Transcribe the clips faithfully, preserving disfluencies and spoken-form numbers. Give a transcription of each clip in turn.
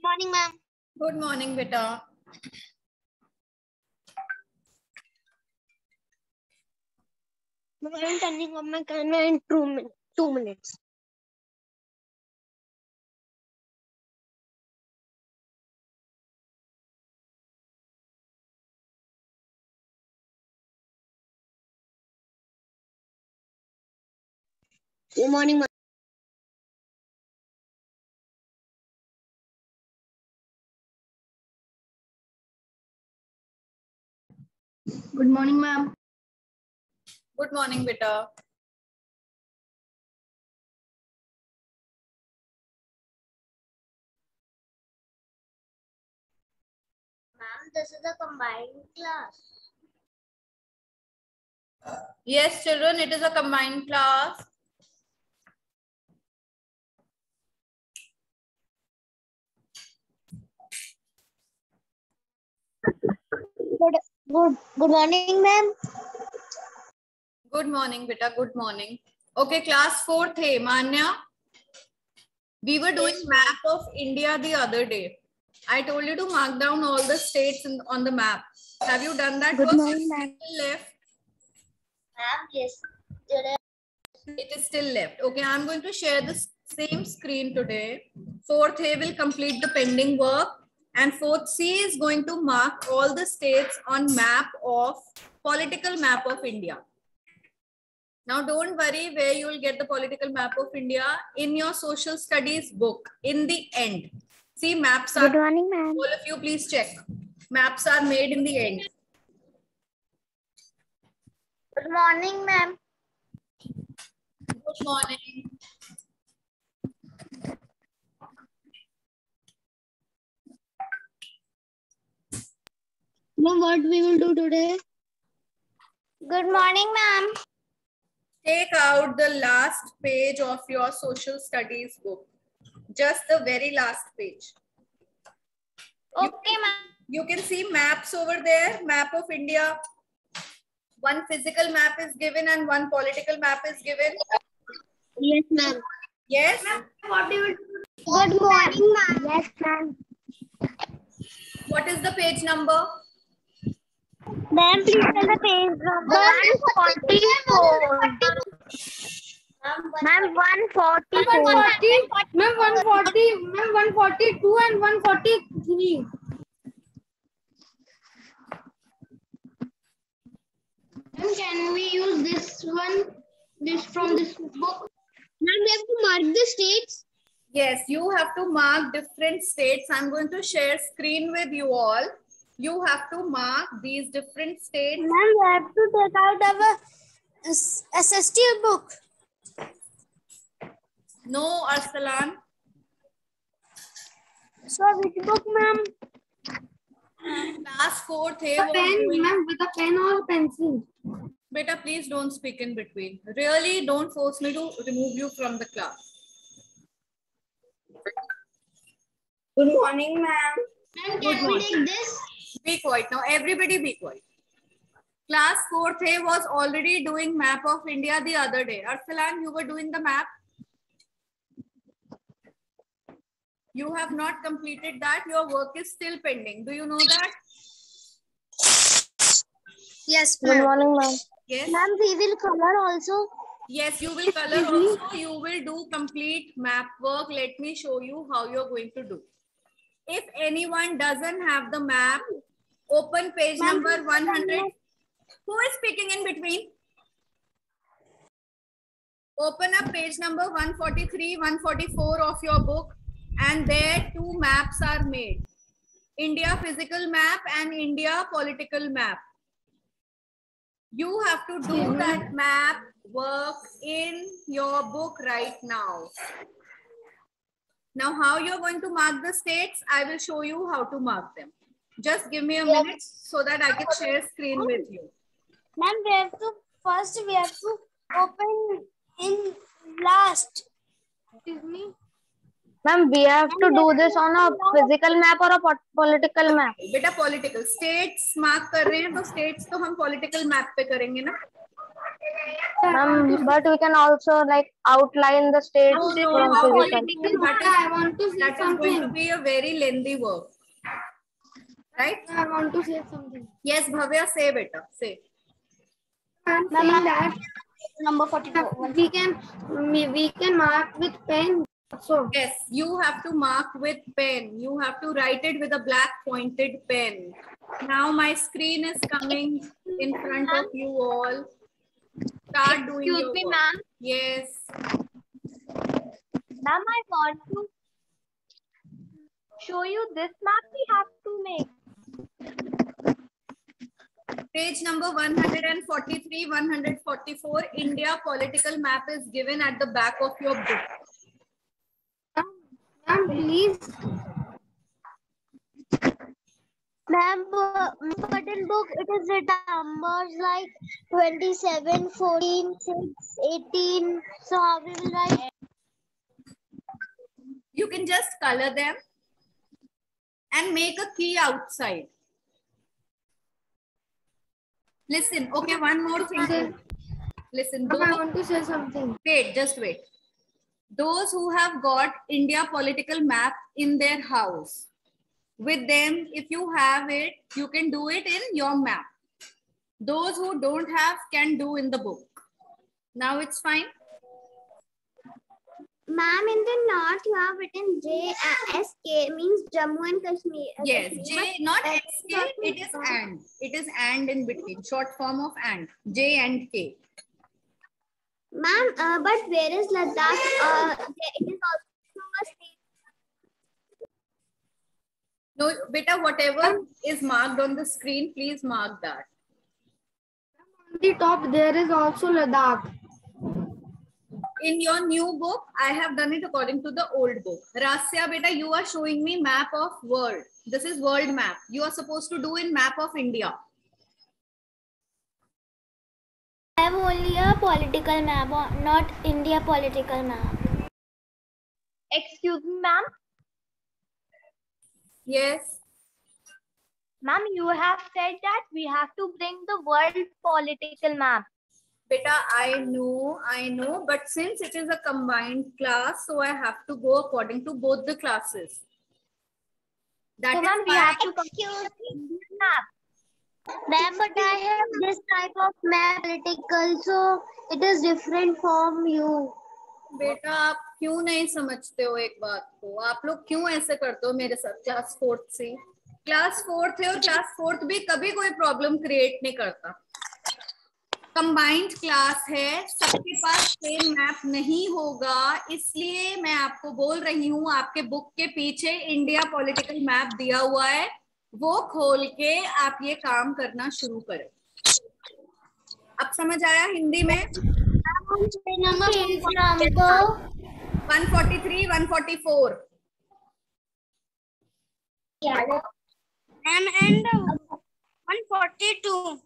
morning, ma'am. Good morning, beta. I'm turning on my camera in two, min two minutes. Good morning, ma'am. Good morning, ma'am. Good morning, beta. Ma'am, this is a combined class. Yes, children, it is a combined class. Good, good, good morning, ma'am. Good morning, beta. Good morning. Okay, class fourth. Hey, Manya. We were doing Yes, map of India the other day. I told you to mark down all the states in, on the map. Have you done that? Good work? morning, It's ma'am. still left. Ma'am, yes. Today. It is still left. Okay, I'm going to share the same screen today. Fourth A will complete the pending work. And fourth C is going to mark all the states on map of political map of India. Now, don't worry where you will get the political map of India in your social studies book in the end. See, maps are, Good morning, ma'am. all of you please check. Maps are made in the end. Good morning, ma'am. Good morning. Ma'am, what we will do today? Good morning, ma'am. Take out the last page of your social studies book. Just the very last page. Okay, ma'am. You can see maps over there, map of India. One physical map is given and one political map is given. Yes, ma'am. Yes? What do you do? Good morning, ma'am. Yes, ma'am. What is the page number? Ma'am, please tell the page number. one forty-four. Ma'am, one forty-four. Ma'am, one forty, ma'am, one forty-two and one forty-three. Ma'am, can we use this one, this from this book? Ma'am, we have to mark the states. Yes, you have to mark different states. I'm going to share screen with you all. You have to mark these different states. Ma'am, we have to take out our S S T book. No, Arsalan. So, which book, ma'am? Class fourth A A was pen, doing. ma'am, with a pen or pencil. Beta, please don't speak in between. Really, don't force me to remove you from the class. Good morning, ma'am. Ma'am, Good can we morning. take this? Be quiet now. Everybody be quiet. Class fourth A was already doing map of India the other day. Arsalan, you were doing the map. You have not completed that. Your work is still pending. Do you know that? Yes, Good morning, ma'am. Yes. Ma'am, we will color also. Yes, you will color also. You will do complete map work. Let me show you how you're going to do. If anyone doesn't have the map, open page number one hundred. Who is speaking in between? Open up page number one forty-three, one forty-four of your book, and there two maps are made. India physical map and India political map. You have to do that map work in your book right now. Now, how you're going to mark the states, I will show you how to mark them. Just give me a minute so that I can share screen with you. Ma'am, we have to first we have to open in last. Excuse me. Ma'am, we have to do this on a physical map or a po- political map. बेटा political states mark कर रहे हैं तो states तो हम political map पे करेंगे ना. Ma'am, but we can also like outline the states No, no, from how will physical. it be? That is, I want to say that is going to something. be a very lengthy work. Right? I want to say something. Yes, Bhavya, say better. Say. I'm saying that number forty-four. We can we, we can mark with pen. So Yes, you have to mark with pen. You have to write it with a black pointed pen. Now my screen is coming in front of you all. Start doing Excuse your me, work. ma'am. Yes. Ma'am, I want to show you this map we have to make. Page number one forty-three, one forty-four, India political map is given at the back of your book. ma'am, please. Ma'am, uh, but in book it is written numbers like twenty-seven, fourteen, six, eighteen. So how we will write? You can just color them and make a key outside. Listen, okay, one more thing. Listen, Ma'am, I those, want to say something. wait, just wait. Those who have got India political map in their house, with them, if you have it, you can do it in your map. Those who don't have can do in the book. Now it's fine. Ma'am, in the north you have written J S K means Jammu and Kashmir. uh, Yes, Kashmir, J, but not S X K, it is and. It is and in between, short form of and. J and K. Ma'am, uh, but where is Ladakh? Uh, it is also a state. No, beta, whatever is marked on the screen, please mark that. On the top there is also Ladakh. In your new book, I have done it according to the old book. Rasya, beta, you are showing me map of world. This is world map. You are supposed to do in map of India. I have only a political map, not India political map. Excuse me, ma'am. Yes. Ma'am, you have said that we have to bring the world political map. Beta, I know, I know, but since it is a combined class, so I have to go according to both the classes. That So, is ma'am, we why- have to Excuse complete the map. Ma'am, but I have this type of map political, so it is different from you. बेटा आप क्यों नहीं समझते हो एक बात को? आप लोग क्यों ऐसे करते हो मेरे साथ क्लास फोर्थ से? क्लास फोर्थ है और क्लास फोर्थ भी कभी कोई प्रॉब्लम क्रिएट नहीं करता. कंबाइंड क्लास है, सबके पास सेम मैप नहीं होगा, इसलिए मैं आपको बोल रही हूँ आपके बुक के पीछे इंडिया पॉलिटिकल मैप दिया हुआ है, वो खोल के आप ये काम करना शुरू करें. अब समझ आया हिंदी में? Page number one forty-three, one forty-four. And and one forty-two.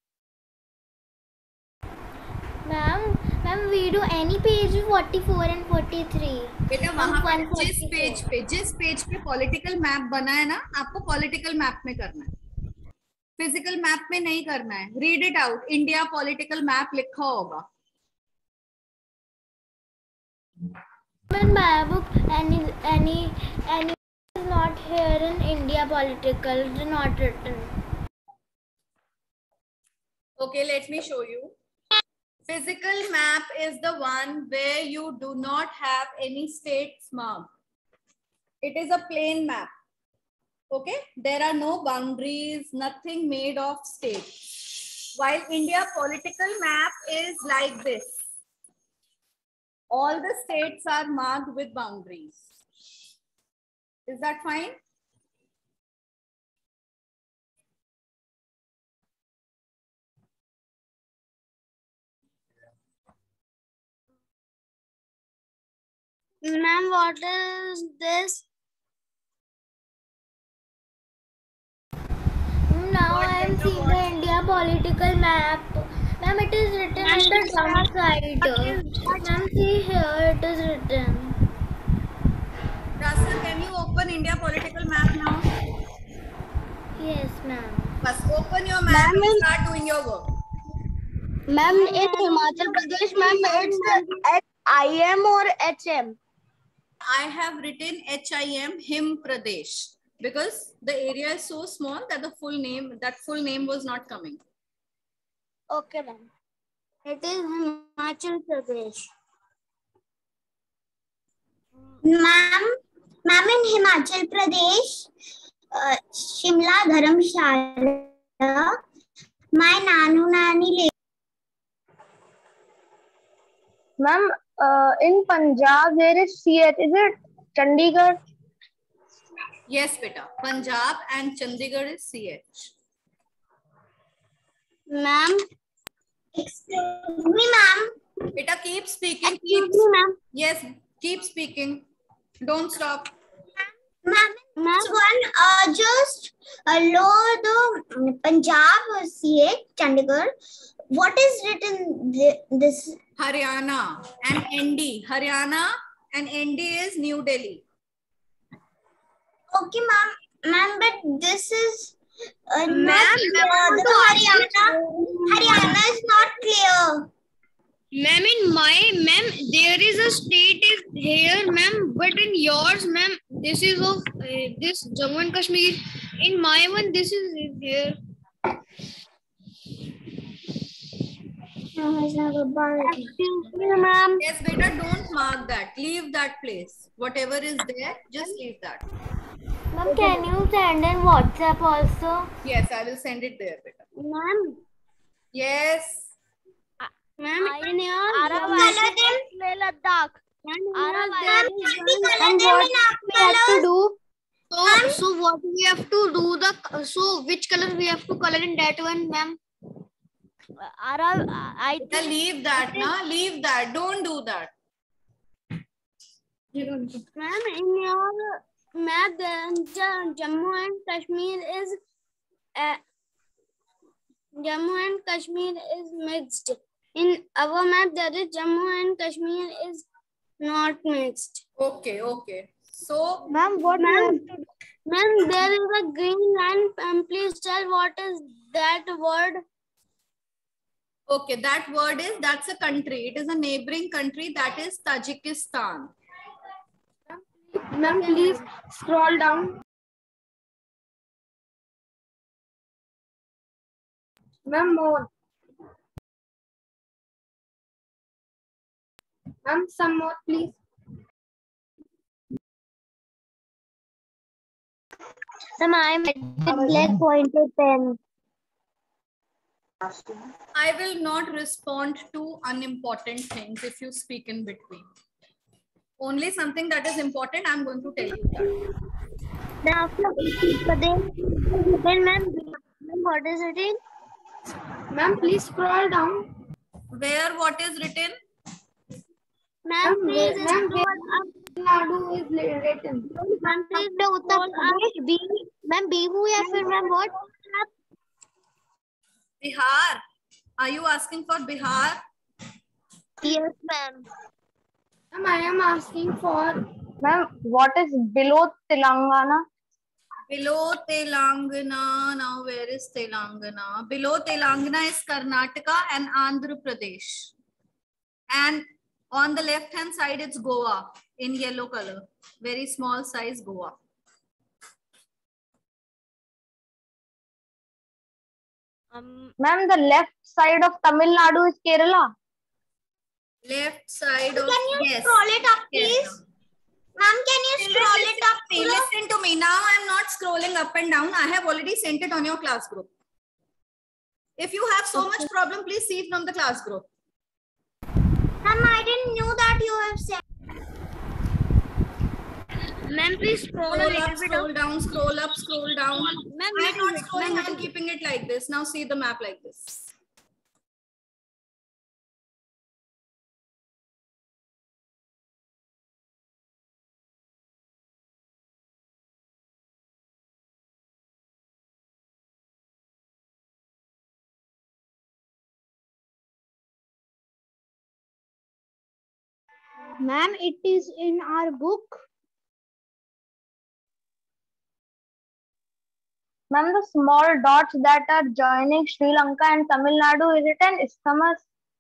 Ma'am, ma'am, we do any page forty-four and forty-three. बेटा वहां पर one जिस forty-four. पेज पे जिस पेज पे पॉलिटिकल मैप बना है ना, आपको पॉलिटिकल मैप में करना है, फिजिकल मैप में नहीं करना है. Read it out. India political map लिखा होगा. In my book, any any any is not here in India political. It is not written. Okay, let me show you. Physical map is the one where you do not have any states marked. It is a plain map. Okay, there are no boundaries, nothing made of states. While India political map is like this. All the states are marked with boundaries. Is that fine? Ma'am, what is this? Now What I am is the seeing what? the India political map. Ma'am, it is written on the down side. Ma'am, see here, it is written. Rasa, can you open India political map now? Yes, ma'am. First, open your map and start doing your work. Ma'am, in Himachal Pradesh, ma'am, it's H I M or H M? I have written H I M Him Pradesh because the area is so small that the full name, that full name was not coming. Okay, ma'am. It is Himachal Pradesh. Ma'am, ma'am, in Himachal Pradesh, uh, Shimla, Dharamshala, my nanu nani live. Ma'am, uh, in Punjab there is C H. Is it Chandigarh? Yes, beta. Punjab and Chandigarh is C H. Ma'am, excuse me, ma'am. Beta, keep speaking. Excuse Keep, me, ma'am. yes, keep speaking. Don't stop. Ma'am, ma'am, one, uh, just uh, lower the Punjab C H, Chandigarh. What is written th this? Haryana and N D. Haryana and N D is New Delhi. Okay, ma'am. Ma'am, but this is uh, not clear. The Haryana, Haryana is not clear. Ma'am, in my, ma'am, there is a state is here, ma'am, but in yours, ma'am, this is of uh, this Jammu and Kashmir. In my one, this is here. Excuse me, ma'am. Yes, beta, don't mark that. Leave that place. Whatever is there, just leave that. Ma'am, can you send in WhatsApp also? Yes, I will send it there, beta. Ma'am, Yes. ma'am, I- in your Arab color them. Leh Ladakh. Ma'am, Arab color them in our We have to colors. do. So, so what we have to do the so which color we have to color in that one, ma'am? Arab, I Beta, think leave that, na. Leave that. Don't do that. Ma'am, in your map, the Ja- Jammu and Kashmir is uh, Jammu and Kashmir is mixed. In our map, there is Jammu and Kashmir is not mixed. Okay, okay. So, Ma'am, what ma'am? Ma'am, there is a green line. Um, please tell what is that word? okay, that word is, that's a country. It is a neighboring country, that is Tajikistan. Ma'am, please scroll down. Ma'am, more. Ma'am, some more, please. Ma'am, I'm with black pointed pen. I will not respond to unimportant things if you speak in between. Only something that is important, I'm going to tell you that. Now, then, ma'am, what is it in? Ma'am, please scroll down. Where what is written? Ma'am, please Ma'am, scroll up. Nadu is written. Ma'am, please the Uttar Pradesh. B. Ma'am, B who या फिर ma'am what? Bihar. Are you asking for Bihar? Yes, ma'am. Ma'am, I am asking for. Ma'am, what is below Telangana? Below Telangana, now where is Telangana? Below Telangana is Karnataka and Andhra Pradesh. And on the left hand side, it's Goa in yellow color. Very small size Goa. um, Ma'am, the left side of Tamil Nadu is Kerala. Left side of, Can you yes. scroll it up, Kerala. please? Ma'am, can you scroll it up? Hey, listen to me. Now I'm not scrolling up and down. I have already sent it on your class group. If you have so much problem, please see from the class group. Ma'am, I didn't know that you have said. Ma'am, please scroll, Scroll a little up, bit. scroll down, scroll up, scroll down. Ma'am, I'm little not bit, scrolling, ma'am, I'm keeping it like this. Now see the map like this. Ma'am, it is in our book. Ma'am, the small dots that are joining Sri Lanka and Tamil Nadu, is it an isthmus?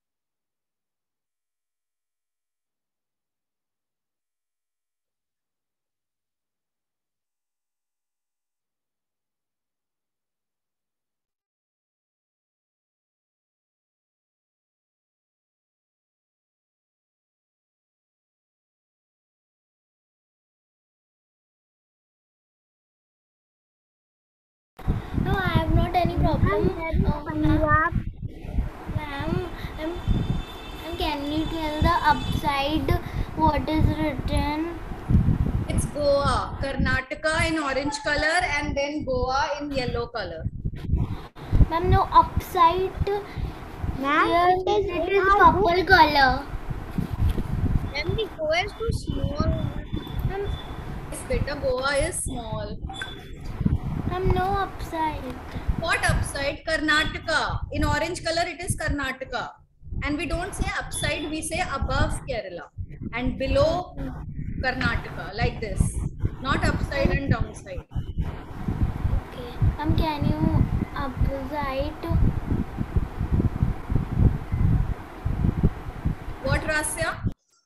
No, I have not any problem. Oh, ma'am, ma'am, um, um, can you tell the upside what is written? It's Goa. Karnataka in orange color and then Goa in yellow color. Ma'am, no upside. Ma'am, Here it is it in is our purple color. Ma'am, the Goa is too small. Ma'am, Yes, beta, Goa is small. ma'am, no upside. What upside? Karnataka. In orange color, it is Karnataka. And we don't say upside, we say above Kerala and below Karnataka, like this. Not upside and downside. Okay. Ma'am, can you upside? What, Rasya?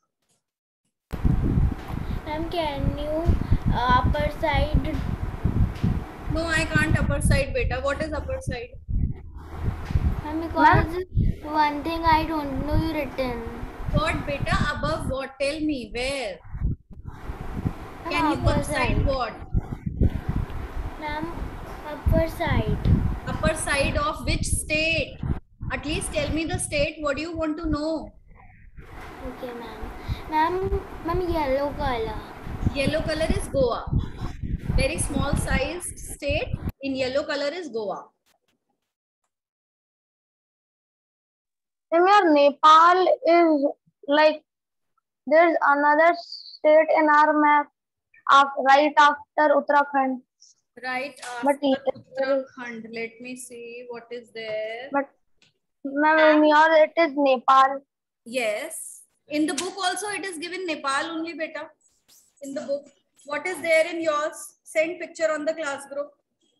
Ma'am, can you uh, upper side? No, I can't upper side, beta. What is upper side? Ma'am, because one thing I don't know you written. What, beta? Above what? Tell me, where? Ma'am, Can you upper upside side. what? Ma'am, upper side. Upper side of which state? At least tell me the state. What do you want to know? Okay, ma'am. Ma'am, ma'am, yellow color. Yellow color is Goa. Very small sized state. In yellow color is Goa. In your Nepal is like there's another state in our map of, right after Uttarakhand. Right But after it is- Uttarakhand. Let me see what is there. But ma'am, in your it is Nepal. Yes. In the book also it is given Nepal only, beta. In the book. What is there in yours? Send picture on the class group.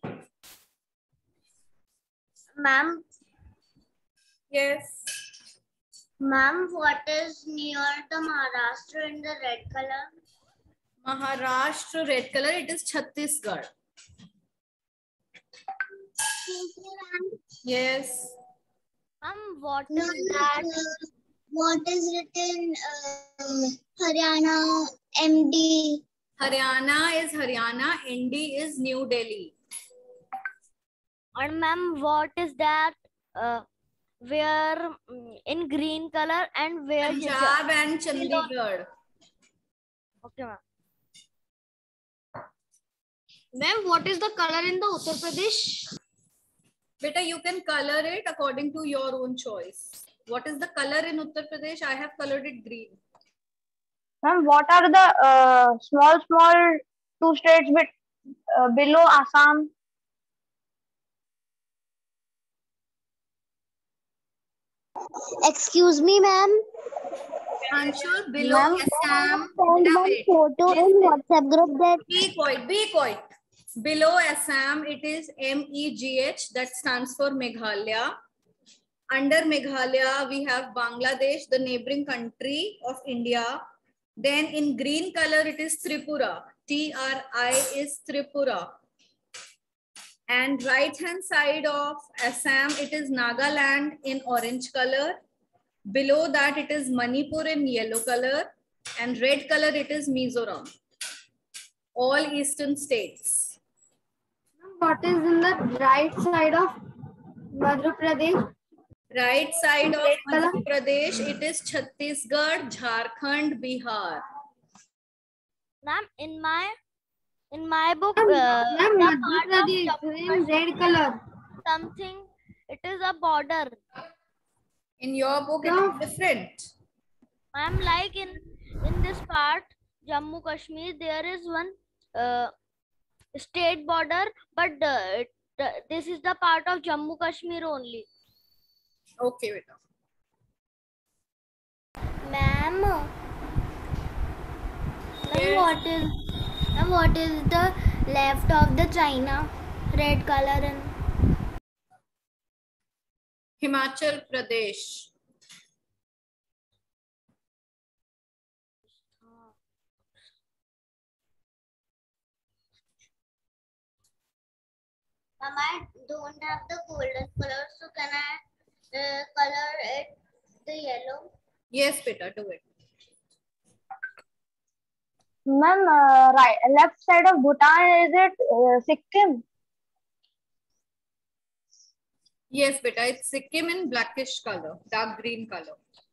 Ma'am, Yes. ma'am, what is near the Maharashtra in the red color? Maharashtra red color. It is Chhattisgarh. Yes. Ma'am, what No, is that? uh, what is written uh, Haryana M D? Haryana is Haryana. N D is New Delhi. And ma'am, what is that? Uh, where mm, in green color and where? Punjab and Chandigarh. Okay, ma'am. Ma'am, what is the color in the Uttar Pradesh? Beta, you can color it according to your own choice. What is the color in Uttar Pradesh? I have colored it green. Ma'am, what are the uh, small, small two states bit, uh, below Assam? Excuse me, ma'am. Anshul, below Ma'am, Assam. Send Beta, one wait. photo in WhatsApp group that Be quiet, be quiet. Below Assam, it is M E G H, that stands for Meghalaya. Under Meghalaya, we have Bangladesh, the neighboring country of India. Then in green color, it is Tripura. T R I is Tripura. And right hand side of Assam, it is Nagaland in orange color. Below that, it is Manipur in yellow color. And red color, it is Mizoram. All eastern states. What is in the right side of Madhya Pradesh? Right side of Madhya Pradesh, it is Chhattisgarh, Jharkhand, Bihar. Ma'am, in my in my book, Ma'am, uh, ma'am, the Madhya part of Pradesh Jammu is in red color. something, it is a border. In your book, it No. is different. Ma'am, like in in this part, Jammu Kashmir, there is one uh, state border, but uh, it, uh, this is the part of Jammu Kashmir only. Okay, beta. Ma'am, ma'am, Yes. what is ma'am, what is the left of the China? red color in? Himachal Pradesh. Ma'am, I don't have the golden color, so can I uh, color it the yellow? Yes, beta, do it. Ma'am, uh, right, left side of Bhutan, is it uh, Sikkim? Yes, beta, it's Sikkim in blackish color, dark green color.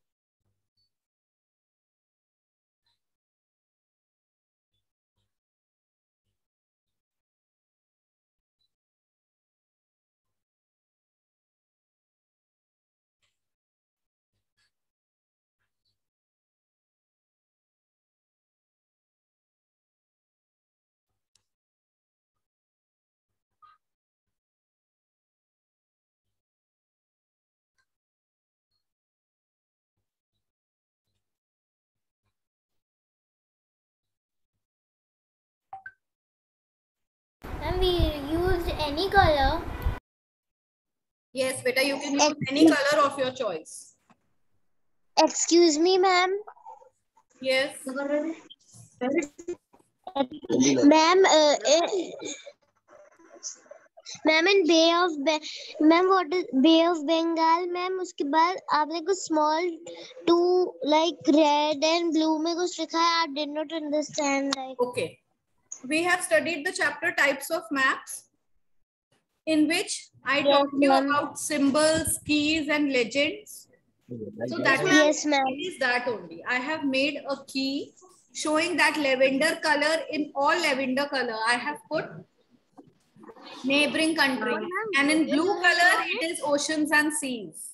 And we used any color. Yes, beta, you can use any color of your choice. Excuse me, ma'am. Yes. Ma'am, uh, eh, ma'am in bay of ma'am what is bay of Bengal ma'am उसके बाद आपने कुछ small two like red and blue में कुछ लिखा है I did not understand like Okay. We have studied the chapter types of maps in which I Yes, talked you ma'am. about symbols, keys and legends. So that Yes, ma'am. is that only. I have made a key showing that lavender color. In all lavender color, I have put neighboring countries, and in blue color it is oceans and seas.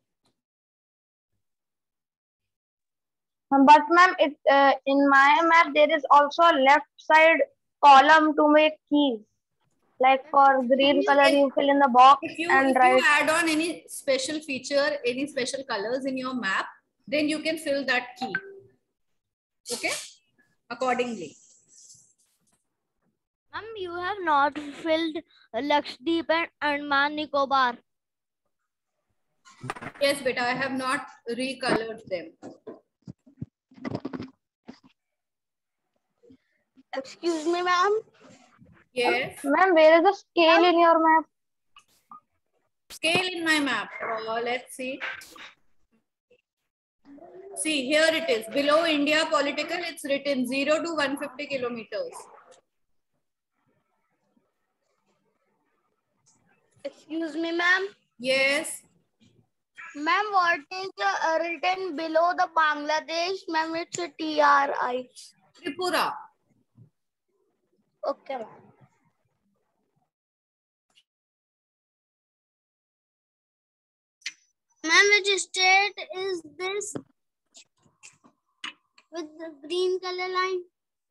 But ma'am, it uh, in my map there is also a left side column to make keys. Like for green color, you fill in the box If you, and if write. you add on any special feature, any special colors in your map, then you can fill that key. Okay, accordingly. Ma'am, you have not filled Lakshadweep and Andaman Nicobar. Yes, beta, I have not recolored them. Excuse me, ma'am. Yes. Ma'am, where is the scale in your map? Scale in my map. Uh, let's see. See, here it is. Below India political, it's written zero to one hundred fifty kilometers. Excuse me, ma'am. Yes. Ma'am, what is uh, written below the Bangladesh? Ma'am, it's a T R I. Tripura. Okay, ma'am. Ma'am, which state is this with the green color line?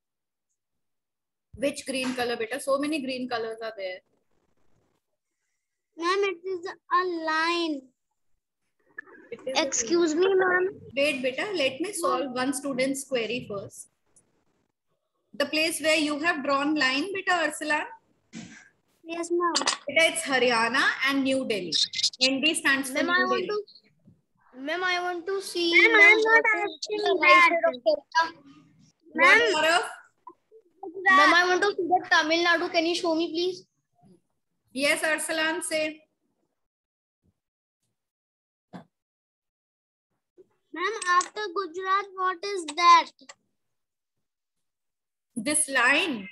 Which green color, beta? So many green colors are there. Ma'am, it is a line. It is a- Excuse me, ma'am. Wait, beta, let me solve one student's query first. The place where you have drawn line, beta Arsalan, Yes, ma'am. beta, it's Haryana and New Delhi. N D stands for Ma'am, I New want Delhi. to, ma'am, I want to see. Ma'am, ma'am, I'm not what is asking the right that. side of Kerala. What, Gaurav? Ma'am, I want to see the Tamil Nadu. Can you show me, please? Yes, Arsalan, say. Ma'am, after Gujarat, what is that? This line,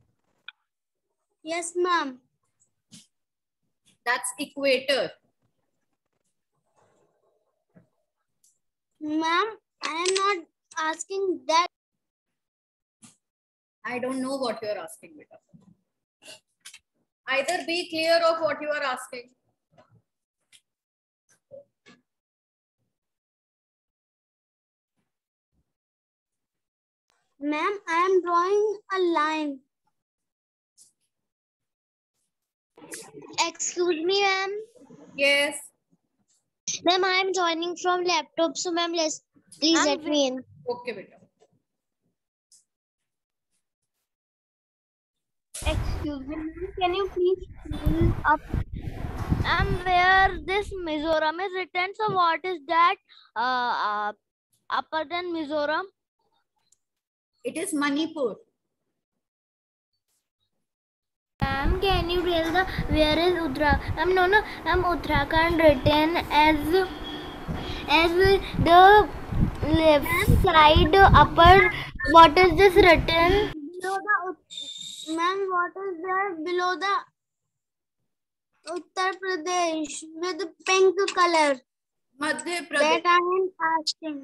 Yes, ma'am. that's equator. Ma'am, I am not asking that. I don't know what you are asking, beta. Either be clear of what you are asking. Ma'am, I am drawing a line. Excuse me, ma'am. Yes. Ma'am, I am joining from laptop, so ma'am, let's please Ma'am, let me in. Okay, beta. Excuse Excuse me, ma'am. Can you please pull up? And where this Mizoram is written, so what is that uh, uh, upper than Mizoram? It is Manipur. Ma'am, can you tell the where is Uttarakhand? Um, no, no, um, Uttarakhand written as as the left side upper. What is this written? Below the, ma'am, what is there below the Uttar Pradesh with pink color? Madhya That Pradesh. I am asking.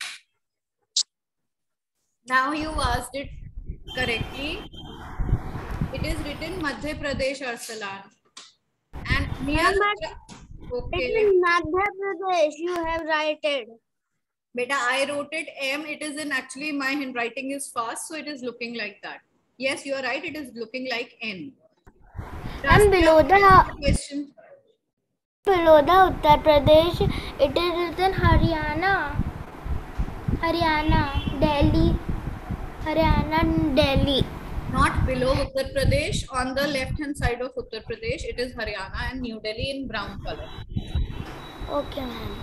Now you asked it correctly. It is written Madhya Pradesh, Arsalan. And near Ma'am, Uttara- It okay. is Madhya Pradesh. You have written. Beta, I wrote it M. It is in actually my handwriting is fast, so it is looking like that. Yes, you are right. It is looking like N. And below Rasya, the question. below the Uttar Pradesh, it is written Haryana. Haryana, Delhi. Haryana, Delhi. Not below Uttar Pradesh. On the left hand side of Uttar Pradesh, it is Haryana and New Delhi in brown color. Okay, ma'am.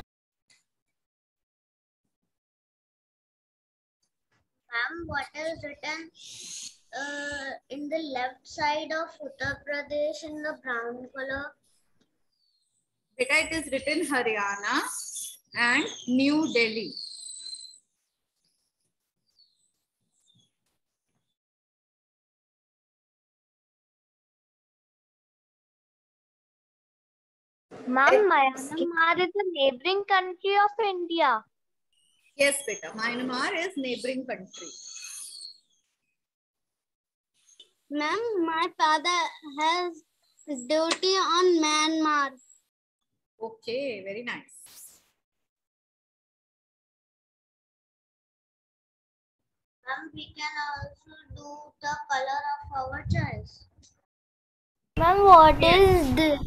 Ma'am, what is written uh, in the left side of Uttar Pradesh in the brown color? Beta, it is written Haryana and New Delhi. Ma'am, Myanmar is a neighboring country of India. Yes, beta. Myanmar is neighboring country. Ma'am, my father has duty on Myanmar. Okay, very nice. Ma'am, we can also do the color of our choice. Ma'am, what Yes. is this?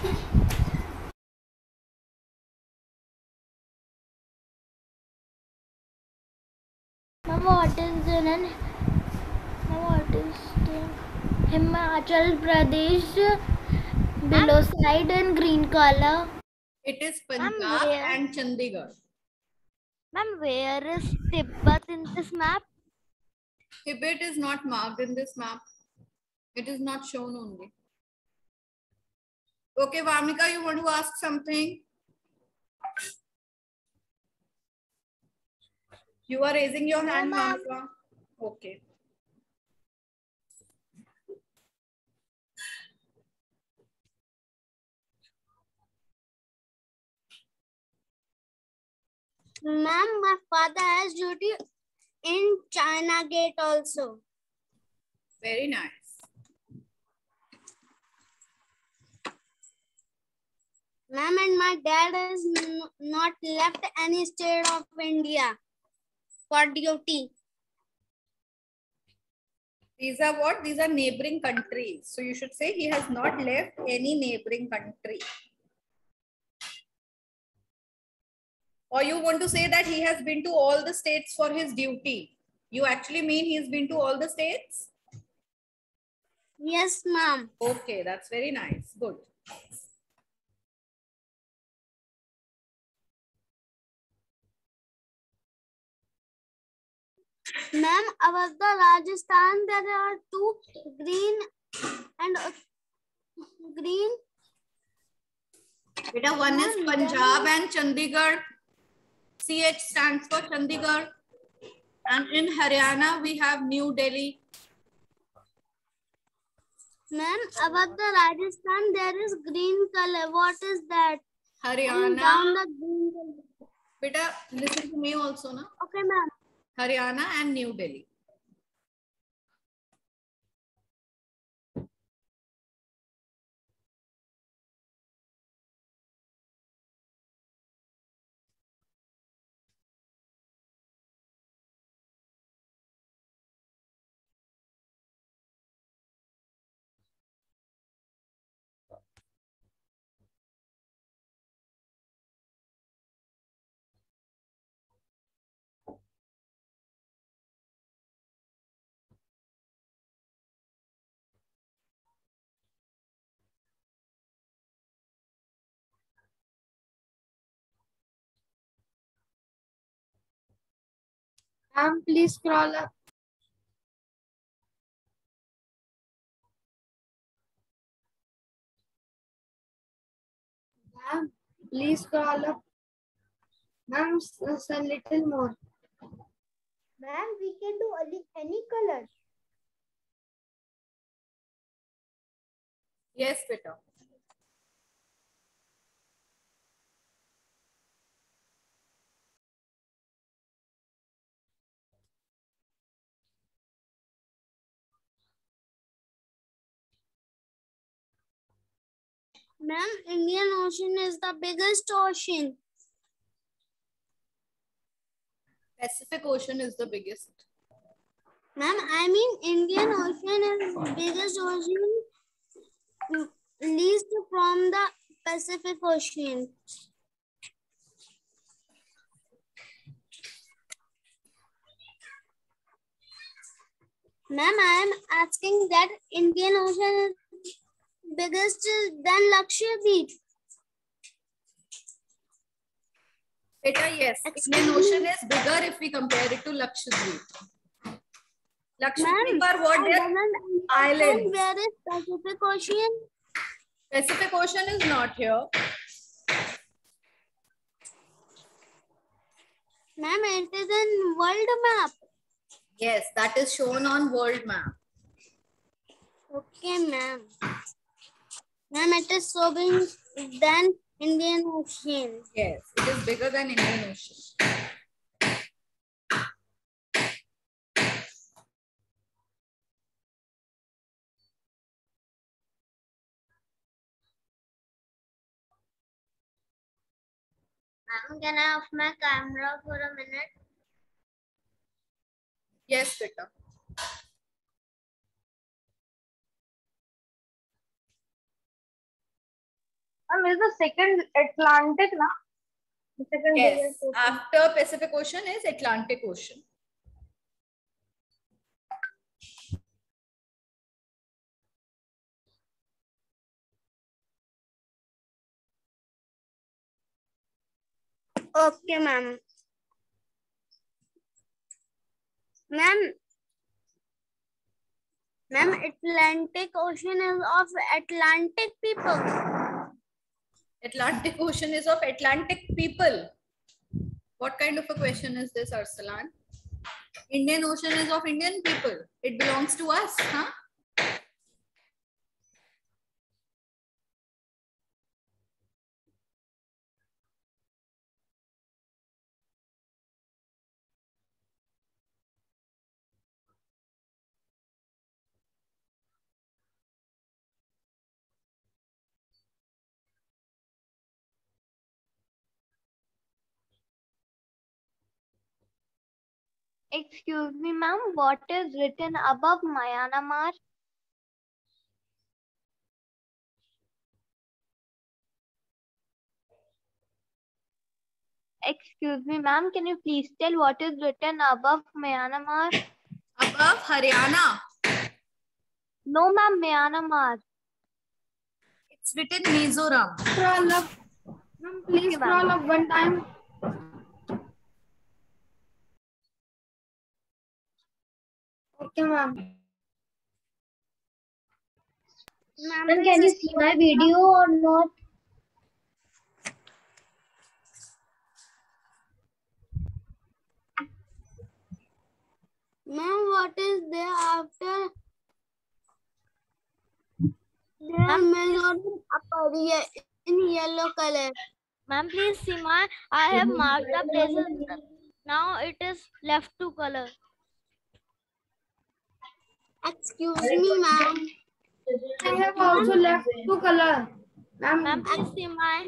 Ma'am, what is the Ma'am, what is the Himachal Pradesh below side in green color? It is Ma'am, Punjab where? and Chandigarh. Ma'am, where is Tibet in this map? Tibet is not marked in this map. It is not shown only. Okay, Vamika, you want to ask something? You are raising your hand, ma'am. Vamika. Okay. Ma'am, my father has duty in China Gate also. Very nice. Ma'am, and my dad has n- not left any state of India for duty. These are what? These are neighboring countries. So you should say he has not left any neighboring country. Or you want to say that he has been to all the states for his duty. You actually mean he's been to all the states? Yes, ma'am. Okay, that's very nice. Good. Ma'am, above the Rajasthan, there are two green and uh, green. Beta, one is Ma'am, Punjab and Chandigarh. C H stands for Chandigarh. And in Haryana, we have New Delhi. Ma'am, above the Rajasthan, there is green color. What is that? And down Haryana. the green color. Beta, listen to me also, na? Okay, ma'am. Haryana and New Delhi. Ma'am, please scroll up. Ma'am, please scroll up. Ma'am, s- s- a little more. Ma'am, we can do any, any color. Yes, beta. Ma'am, Indian Ocean is the biggest ocean. Pacific Ocean is the biggest. Ma'am, I mean Indian Ocean is biggest ocean mm, least from the Pacific Ocean. Ma'am, I am asking that Indian Ocean is biggest than Lakshadweep. Beta, yes. Indian Ocean is bigger if we compare it to Lakshadweep. Lakshadweep are what? I They're don't understand islands. where is Pacific Ocean? Pacific Ocean is not here. Ma'am, it is in world map. Yes, that is shown on world map. Okay, ma'am. Ma'am, it is so big than Indian Ocean. Yes, it is bigger than Indian Ocean. Ma'am, can I off my camera for a minute? Yes, beta. And is the second Atlantic, na? The second Yes, biggest ocean. after Pacific Ocean is Atlantic Ocean. Okay, ma'am. Ma'am, ma'am, Atlantic Ocean is of Atlantic people. Atlantic Ocean is of Atlantic people. What kind of a question is this, Arsalan? Indian Ocean is of Indian people. It belongs to us, huh? Excuse me, ma'am. What is written above Myanmar? Excuse me, ma'am. Can you please tell what is written above Myanmar? Above Haryana. No, ma'am. Myanmar. It's written Mizoram. Scroll up. Ma'am, please Okay, ma'am. scroll up one time. Okay, ma'am. Ma'am, Ma'am, can you see my video or not? Ma'am, what is there after? There are Mizoram upper here in yellow color. Ma'am, please see my. I have marked the places. Now it is left to color. Excuse me, ma'am. I have also left two color. Ma'am, Ma'am, please see my.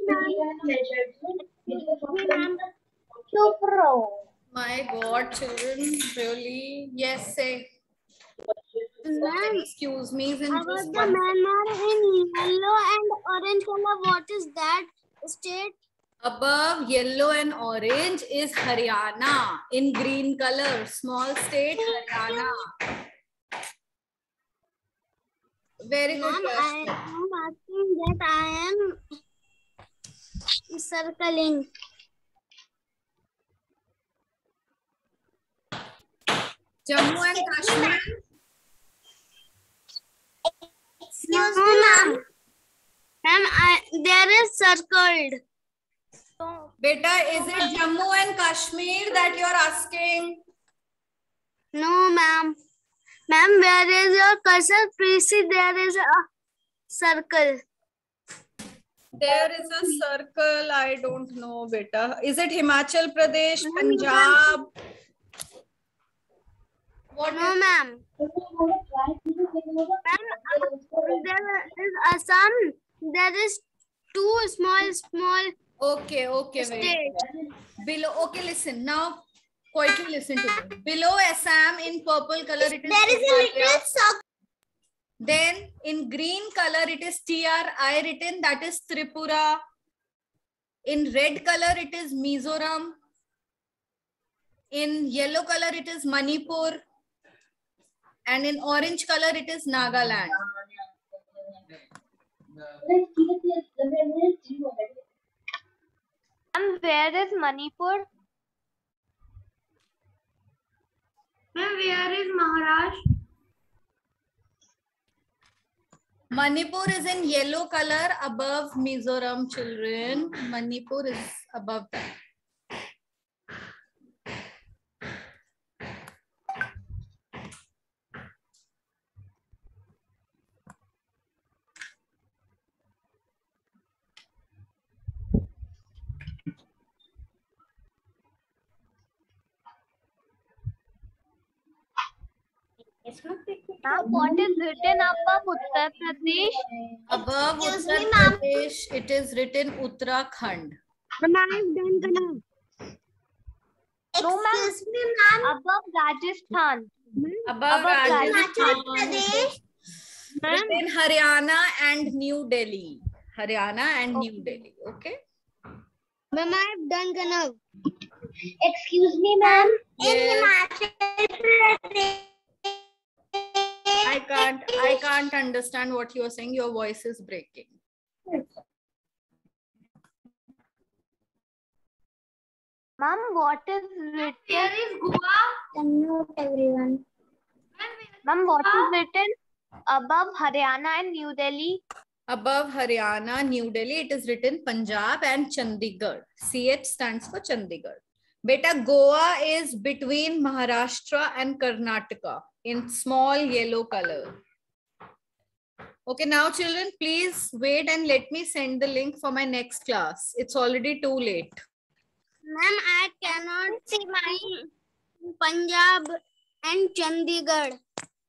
My God, children, really? Yes, say. Ma'am, Excuse me, is in about just the one. Myanmar in yellow and orange color, what is that state? Above yellow and orange is Haryana in green color. Small state Haryana. Very good Ma'am, I question. am asking that I am circling. Jammu and Kashmir. Excuse me, ma'am. Ma'am, I, there is circled. Beta, is it Jammu and Kashmir that you are asking? No, ma'am. Ma'am, where is your cursor? Please see, there is a circle. There is a circle. I don't know, beta. Is it Himachal Pradesh, Punjab? What No, is- ma'am. Ma'am, there is Assam. There is two small, small Okay, okay, wait. states. Below, okay, listen. Now, quietly listen to me. Below Assam in purple color, it is There is a Meghalaya. little circle. Then in green color, it is T R I written, that is Tripura. In red color, it is Mizoram. In yellow color, it is Manipur. And in orange color, it is Nagaland. And where is Manipur? Ma'am, where is Maharashtra? Manipur is in yellow color above Mizoram, children. Manipur is above that. Ma'am, what is written above Uttar Pradesh? Above Excuse Uttar me, ma'am. Pradesh, it is written Uttarakhand. Ma'am, I have done enough. No, ma'am. Excuse me, ma'am. Above Rajasthan. Above Above Rajasthan, Himachal Pradesh. written Haryana and New Delhi. Haryana and New Delhi. Okay. Ma'am, I have done enough. Excuse me, ma'am. In Yes. Himachal Pradesh. I can't. I can't understand what you are saying. Your voice is breaking. Ma'am, what is written? Where is Goa? Mute everyone. Ma'am, what is written above Haryana and New Delhi? Above Haryana, New Delhi, it is written Punjab and Chandigarh. C H stands for Chandigarh. Beta, Goa is between Maharashtra and Karnataka in small yellow color. Okay, now children, please wait and let me send the link for my next class. It's already too late. Ma'am, I cannot see my Punjab and Chandigarh.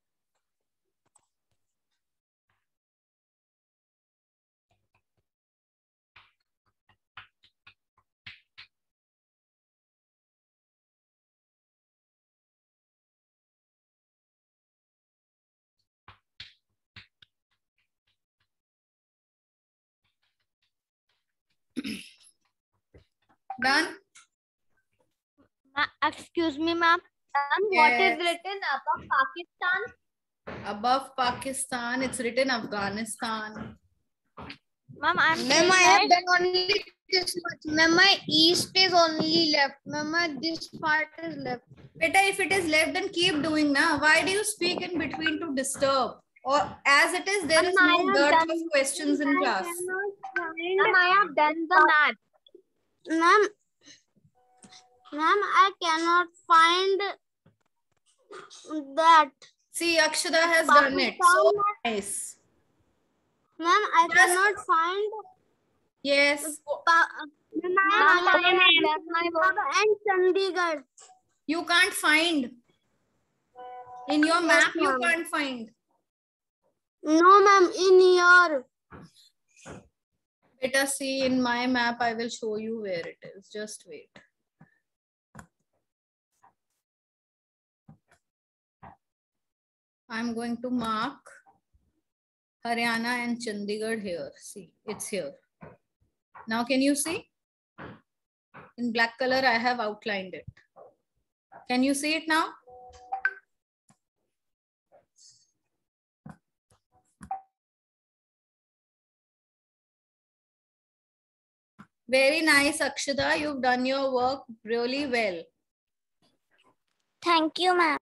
Done? Ma- excuse me, ma'am. Ma'am, what is Yes. written above Pakistan? Above Pakistan, it's written Afghanistan. Ma'am, I'm Ma'am, saying I have that- done only this much. Ma'am, my east is only left. Ma'am, my this part is left. Beta, if it is left, then keep doing now. Why do you speak in between to disturb? Or as it is, there is Ma'am, I no have dearth done- of questions in class. Ma'am, I have done the math. Ma'am, ma'am, I cannot find that. See, Akshada has done it. So nice. Ma'am, I Yes. cannot find Yes. pa- Ma'am, I have done my work. Punjab and Chandigarh. You can't find. In your map, you ma'am. can't find. No, ma'am, in your. Beta, see, in my map, I will show you where it is. Just wait. I'm going to mark Haryana and Chandigarh here. See, it's here. Now, can you see? In black color, I have outlined it. Can you see it now? Very nice, Akshada. You've done your work really well. Thank you, ma'am.